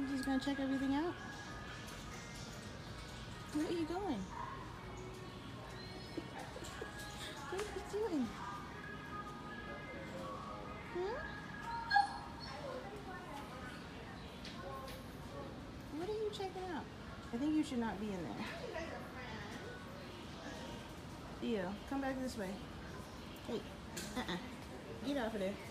just gonna check everything out? Where are you going? What are you doing? Huh? What are you checking out? I think you should not be in there. Theo, come back this way. Hey, get off of there.